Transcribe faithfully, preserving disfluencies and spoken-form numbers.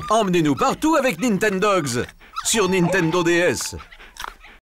Emmenez-nous partout avec Nintendogs sur Nintendo D S.